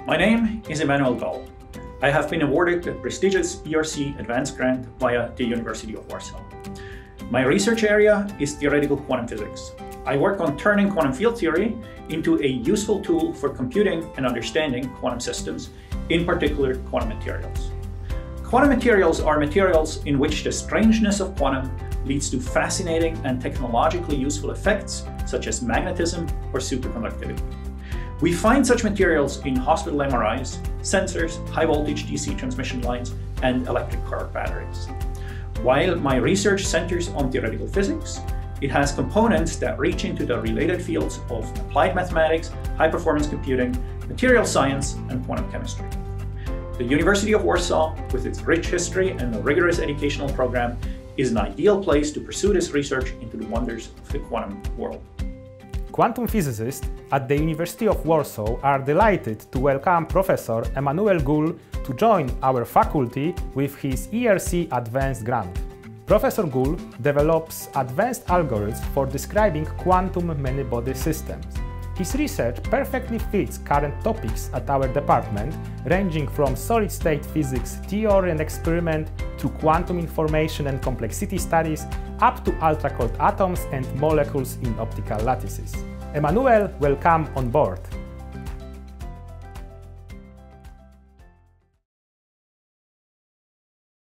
My name is Emanuel Gull. I have been awarded the prestigious ERC Advanced Grant via the University of Warsaw. My research area is theoretical quantum physics. I work on turning quantum field theory into a useful tool for computing and understanding quantum systems, in particular quantum materials. Quantum materials are materials in which the strangeness of quantum leads to fascinating and technologically useful effects such as magnetism or superconductivity. We find such materials in hospital MRIs, sensors, high voltage DC transmission lines, and electric car batteries. While my research centers on theoretical physics, it has components that reach into the related fields of applied mathematics, high-performance computing, material science, and quantum chemistry. The University of Warsaw, with its rich history and a rigorous educational program, is an ideal place to pursue this research into the wonders of the quantum world. Quantum physicists at the University of Warsaw are delighted to welcome Professor Emanuel Gull to join our faculty with his ERC Advanced Grant. Professor Gull develops advanced algorithms for describing quantum many-body systems. His research perfectly fits current topics at our department, ranging from solid-state physics theory and experiment to quantum information and complexity studies, up to ultra-cold atoms and molecules in optical lattices. Emanuel, welcome on board.